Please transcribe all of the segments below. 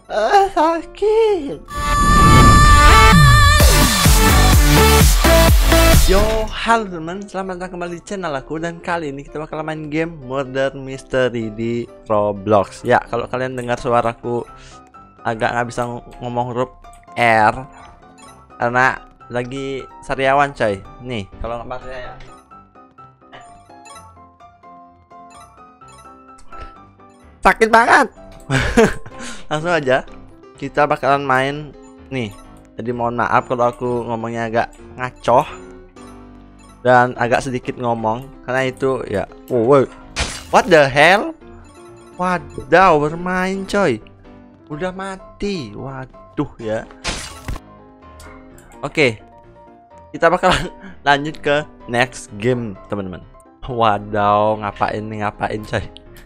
Sakit. Yo, halo teman, selamat datang kembali di channel aku. Dan kali ini kita bakal main game Murder Mystery di Roblox. Ya, kalau kalian dengar suaraku agak nggak bisa ngomong huruf R karena lagi sariawan coy. Nih, kalau nggak pakai ya. Sakit banget. Langsung aja kita bakalan main nih. Jadi mohon maaf kalau aku ngomongnya agak ngacoh dan agak sedikit ngomong karena itu ya. Oh, what the hell? Wadaw, bermain coy. Udah mati. Waduh ya. Oke. Kita bakalan lanjut ke next game, teman-teman. Wadaw, ngapain coy.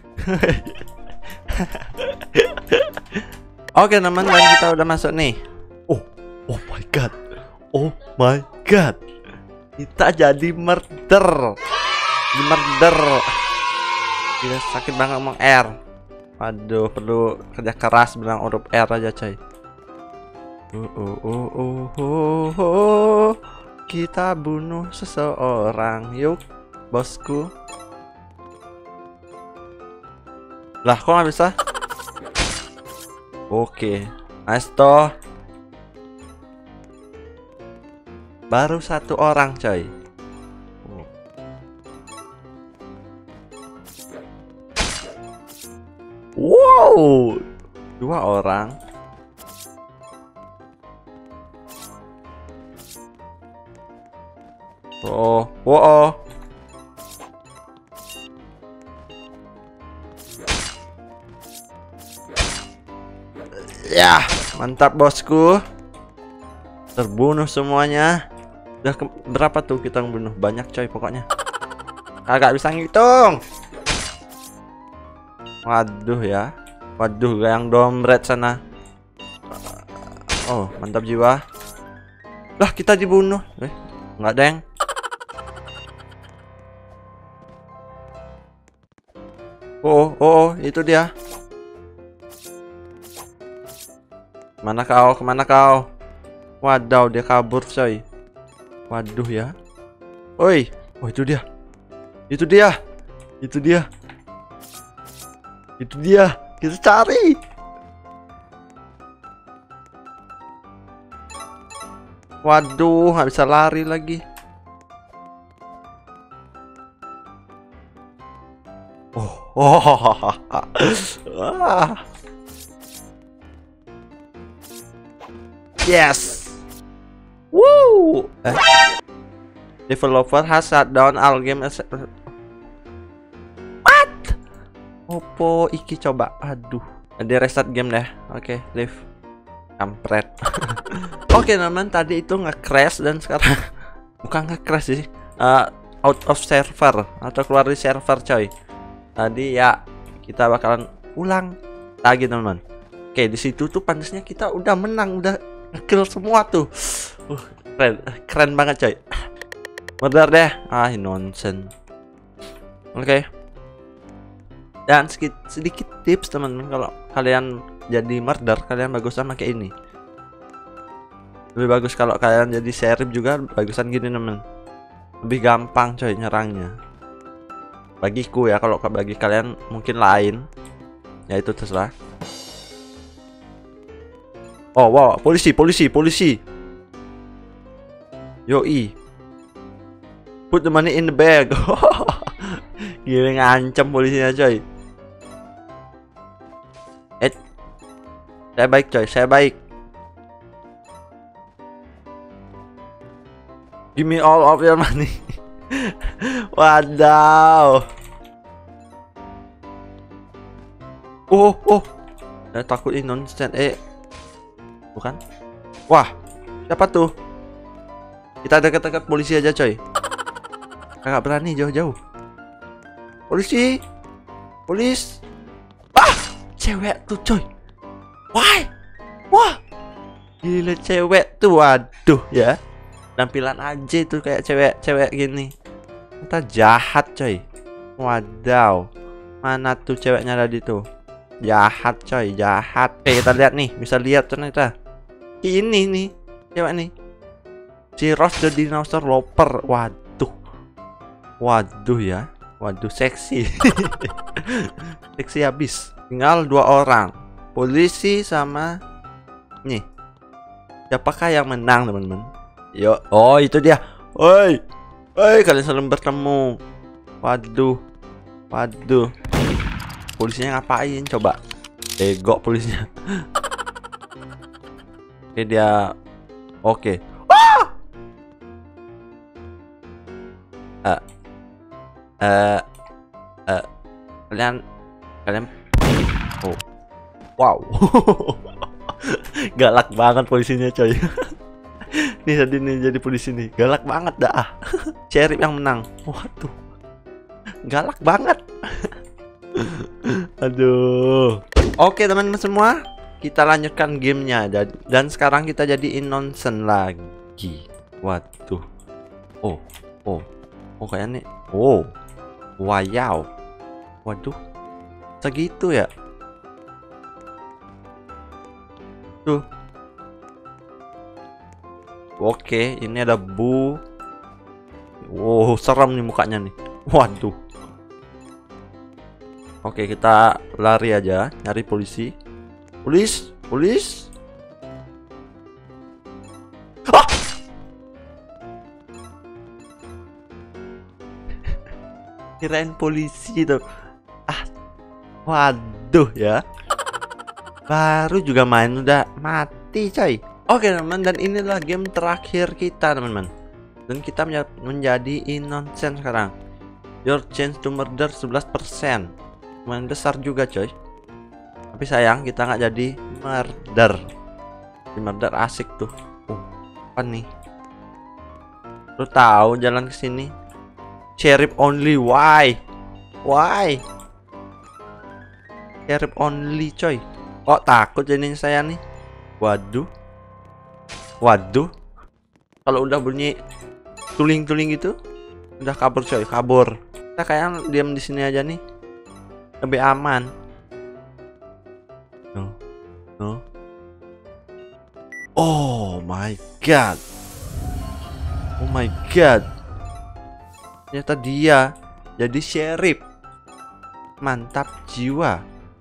Oke teman, dan kita udah masuk nih. Oh my god. Oh my god. Kita jadi murder. Tidak sakit banget ngomong R. Waduh, perlu kerja keras bilang huruf R aja coy. Kita bunuh seseorang. Yuk bosku. Lah kok nggak bisa? Oke, nice toh. Baru satu orang coy. Wow, dua orang. Oh. Ya, mantap bosku. Terbunuh semuanya. Udah berapa tuh kita bunuh? Banyak coy pokoknya. Kagak bisa ngitung. Waduh ya. Waduh, yang dompet sana. Oh, mantap jiwa. Lah, kita dibunuh. Enggak, deng. Oh, itu dia. Kemana kau? Wadaw, dia kabur coy. Waduh ya. Oi, oh itu dia. Kita cari. Waduh, nggak bisa lari lagi. Yes. Woo. Developer has shut down all game. What? Oppo iki coba. Aduh. Dia restart game deh. Oke, leave. Kampret. Oke, teman, tadi itu nge-crash dan sekarang bukan nge-crash sih. Out of server atau keluar dari server coy. Tadi ya kita bakalan ulang lagi, teman-teman. Oke, di situ tuh pantasnya kita udah menang, udah nge-kill semua tuh. Keren banget coy. Murder deh. Nonsense. Oke. Dan sedikit tips teman-teman, kalau kalian jadi murder, kalian bagusnya pakai ini. Lebih bagus kalau kalian jadi sheriff juga, bagusan gini teman. Lebih gampang coy nyerangnya. Bagiku ya, kalau bagi kalian mungkin lain. Ya itu terserah. Oh wow, polisi. Yoi. Put the money in the bag. Gila, ngancam polisinya coy. Saya baik coy, saya baik. Give me all of your money. Wadaw. Saya takut ini nonsense. Bukan? Wah, siapa tuh? Kita dekat-dekat polisi aja coy. Kagak berani jauh-jauh. Polis. Cewek tuh coy. Wah, gila cewek tuh. Waduh ya. Tampilan aja itu kayak cewek gini. Kita jahat coy. Wadaw. Mana tuh ceweknya tadi tuh? Jahat coy, jahat. Oke, kita lihat nih, bisa lihat ternyata. Ini nih, coba nih. Si Ross the Dinosaur Loper. Waduh. Waduh ya. Waduh, seksi. Seksi habis. Tinggal 2 orang. Polisi sama nih. Siapakah yang menang, teman-teman? Yuk. Oh, itu dia. Oi. Oi, kalian selalu bertemu. Waduh. Waduh. Polisinya ngapain coba? Bego polisinya. Oke, dia. Oke. Kalian oh. Wow. Galak banget polisinya coy. Nih tadi nih jadi polisi nih. Galak banget dah. Sheriff yang menang. Waduh. Galak banget. Aduh. Oke teman-teman semua, kita lanjutkan gamenya. Dan sekarang kita jadi innocent lagi. Waduh. Oh kayaknya. Oh. Wow. Waduh. Segitu ya. Tuh. Oke, ini ada Bu. Wow, serem nih mukanya nih. Waduh. Oke, kita lari aja, nyari polisi. Polis. Ah! Kirain polisi tuh. Ah, waduh ya. Baru juga main udah mati, coy. Oke, teman-teman, dan inilah game terakhir kita, teman-teman. Dan kita menjadi innocent sekarang. Your chance to murder 11%. Lumayan besar juga coy. Tapi sayang kita nggak jadi murder. Di murder asik tuh. Apa nih? Lu tahu jalan ke sini? Sheriff only. Why? Sheriff only coy. Kok takut jadinya saya nih? Waduh. Kalau udah bunyi tuling-tuling gitu, udah kabur coy, kabur. Kita kayak diam di sini aja nih. Lebih aman. No. Oh my god. Ternyata dia jadi sheriff. Mantap jiwa.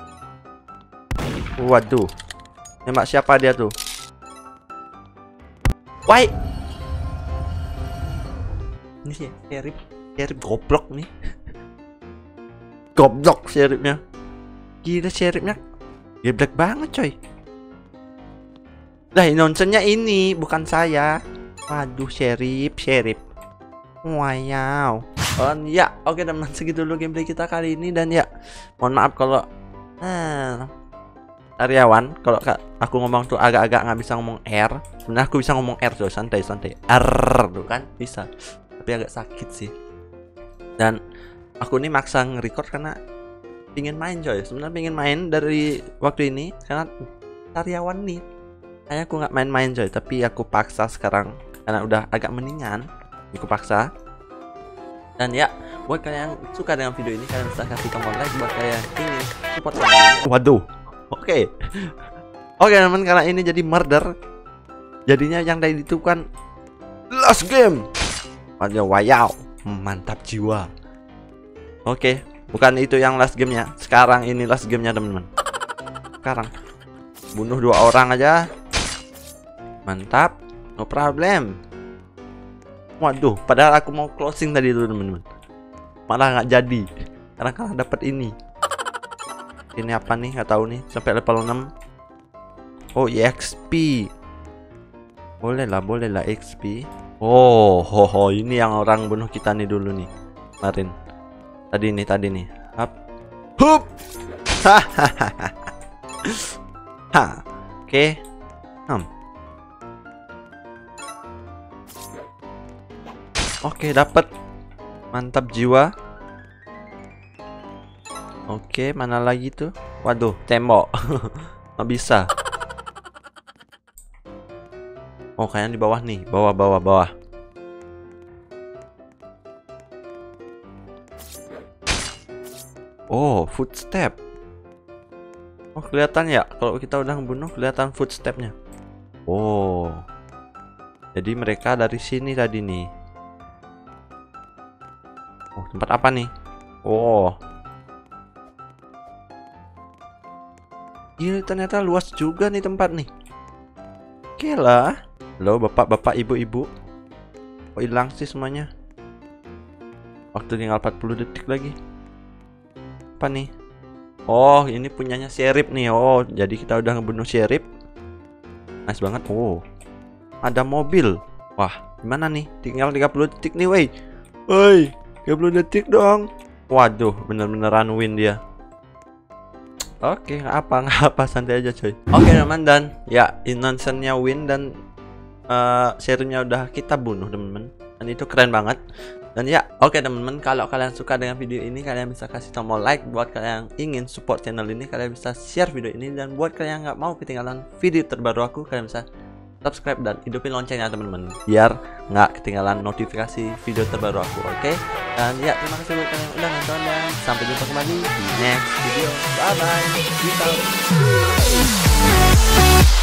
Waduh. Nembak siapa dia tuh? Why? Ini sih sheriff goblok nih. Goblok sheriffnya. Gila sheriffnya. Geblek banget coy. Lah nonsennya ini bukan saya. Waduh sheriff. Wow. Ya oke teman, segitu dulu gameplay kita kali ini. Dan ya mohon maaf kalau karyawan, kalau aku ngomong tuh agak-agak nggak bisa ngomong R. Sebenarnya aku bisa ngomong R tuh, santai R tuh kan bisa, tapi agak sakit sih. Dan aku nih maksa nge-record karena pingin main coy. Sebenarnya pingin main dari waktu ini karena karyawan nih. Kayaknya aku nggak main-main coy, tapi aku paksa sekarang karena udah agak mendingan. Aku paksa. Dan ya, buat kalian yang suka dengan video ini, kalian bisa kasih tombol like. Buat kalian ingin support kalian. Waduh. Oke, teman, karena ini jadi murder, jadinya yang tadi itu kan last game. Wow, mantap jiwa. Oke, bukan itu yang last gamenya. Sekarang ini last gamenya teman-teman. Sekarang bunuh 2 orang aja. Mantap, no problem. Waduh, padahal aku mau closing tadi itu teman-teman, malah nggak jadi karena kalah dapat ini. Ini apa nih? Nggak tahu nih. Sampai level 6. Oh, EXP. Boleh lah XP. Oh, ini yang orang bunuh kita nih dulu nih. Kemarin. Tadi nih. Hup. Oke. Oke, dapat. Mantap jiwa. Oke, mana lagi tuh? Waduh, tembok. Nggak bisa. Oh, kayaknya di bawah nih. Bawah. Oh, footstep. Oh, kelihatan ya kalau kita udah ngebunuh, kelihatan footstepnya. Oh, jadi mereka dari sini tadi nih. Oh, tempat apa nih? Oh, ini ternyata luas juga nih tempat nih. Oke lah. Halo bapak-bapak, ibu-ibu. Kok hilang sih semuanya? Waktu tinggal 40 detik lagi. Apa nih? Oh, ini punyanya Sheriff nih. Oh, jadi kita udah ngebunuh Sheriff. Nice banget. Oh, ada mobil. Wah, gimana nih? Tinggal 30 detik nih, woi. Woi, 30 detik dong. Waduh, bener-beneran win dia. Oke, nggak apa, santai aja coy. Oke teman, dan ya innocent-nya win dan sheriff-nya udah kita bunuh teman-teman. Dan itu keren banget. Dan ya, oke teman-teman, kalau kalian suka dengan video ini, kalian bisa kasih tombol like. Buat kalian yang ingin support channel ini, kalian bisa share video ini. Dan buat kalian yang nggak mau ketinggalan video terbaru aku, kalian bisa subscribe dan hidupin loncengnya teman-teman, biar nggak ketinggalan notifikasi video terbaru aku. Oke? Dan ya, terima kasih buat kalian yang udah nonton, dan sampai jumpa kembali di next video. Bye bye. Peace out.